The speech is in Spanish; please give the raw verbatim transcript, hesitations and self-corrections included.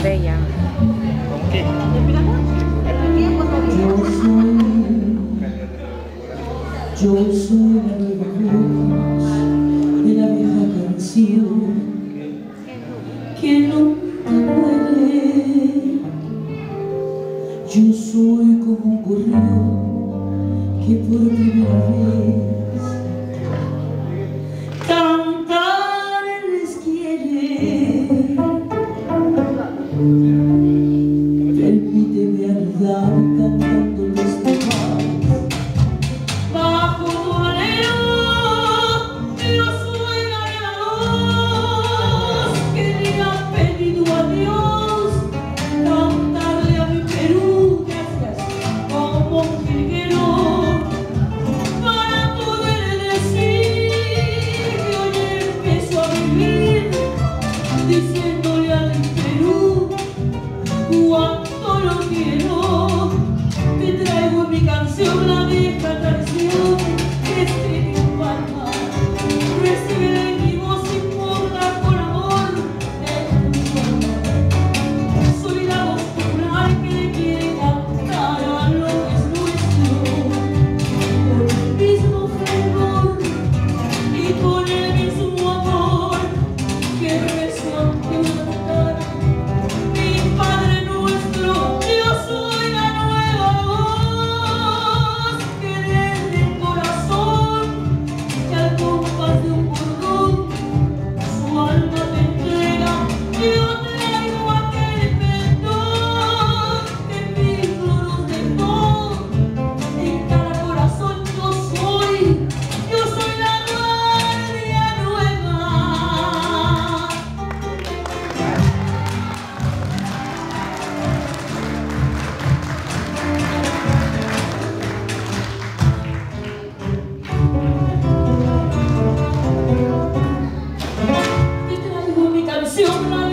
bella. Yo soy la nueva voz de la vieja canción que nunca muere. Yo soy como un gorrión que por primera vez cantar les quiere. Permíteme andar cantando este vals bajo tu alero. Yo soy la voz que le ha pedido a Dios cantarle a mi Perú, gracias, como un jilguero, para poder decir que hoy empiezo a vivir diciéndole al Perú cuánto lo quiero. Te traigo en mi canción la vieja canción que escribí en Palma. Recibe mi voz y ponla con amor en tu alma. Soy la voz plural que le quiere cantar a lo que es nuestro, con el mismo fervor y con el mismo amor que rezo ante un altar. Mi Padre nuestro, yo soy la nueva voz que desde el corazón y al compás de un bordón su alma te entrega. Yo traigo aquel perdón que mil floros dejó en cada corazón. Yo soy, yo soy la guardia nueva. Te traigo mi canción.